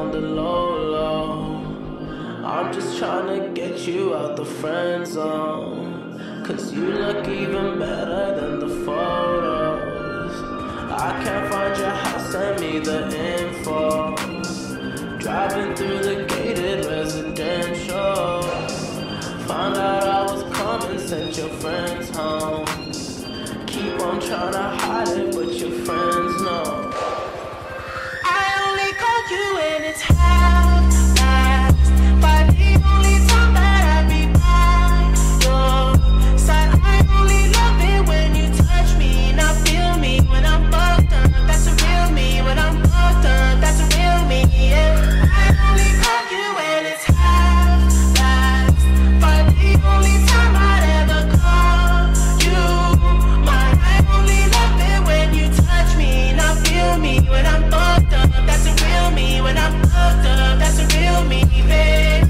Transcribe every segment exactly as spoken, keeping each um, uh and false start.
on the low low. I'm just trying to get you out the friend zone, cause you look even better than the photos. I can't find your house, send me the info. Driving through the gated residential, found out I was coming, sent your friends home. Keep on trying to hide it, but your friends know. I only call you when it's half past, but the only time that I be by your side. I only love it when you touch me, not feel me when I'm fucked up. That's a real me. When I'm fucked up, that's a real me. Yeah. I only call you when it's half past, but the only time I'd ever call you mine. I only love it when you touch me, not feel me when I'm fucked up. That's a real me. When I'm fucked up, that's a real me, babe.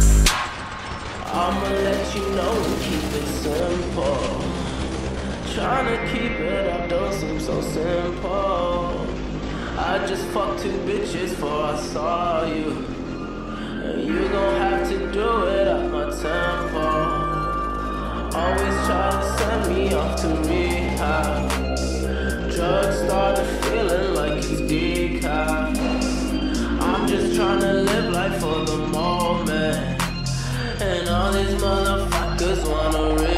I'ma let you know and keep it simple. Trying to keep it up don't seem so simple. I just fucked two bitches before I saw you, and you gon' have to do it at my tempo. Always try to send me off to rehab. Drugs started feeling like it's decaf. I'm just trying to live life for the moment, and all these motherfuckers wanna real.